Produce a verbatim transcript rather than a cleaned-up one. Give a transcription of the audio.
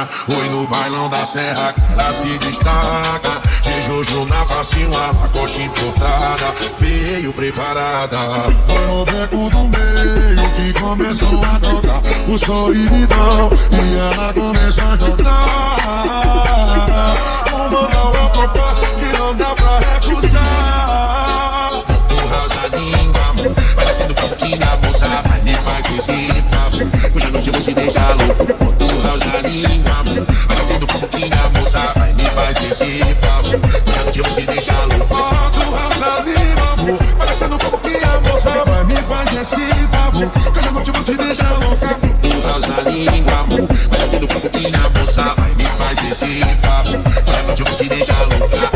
novinha, oi no bailão da serra que ela se destaca. De Jojo na face, uma coxa importada, veio preparada. Foi no beco do meio que começou a tocar os corridão e ela começou a jogar. Um vogal a proposta que não dá pra recusar. Empurra essa língua, amor, vai descendo com pouquinho, moça, vai me faz esse favor. Hoje à noite eu vou te deixar louco. Empurra essa língua, amor, vai descendo com pouquinho, moça, vai me faz esse favor. Hoje à noite eu vou te deixar louco. Empurra essa língua, amor, vai descendo com pouquinho, moça, vai me faz esse favor. Hoje à noite eu vou te deixar louca. Empurra essa língua, amor, vai descendo com pouquinho, moça, vai me faz esse favor. Hoje à noite eu vou te deixar louca.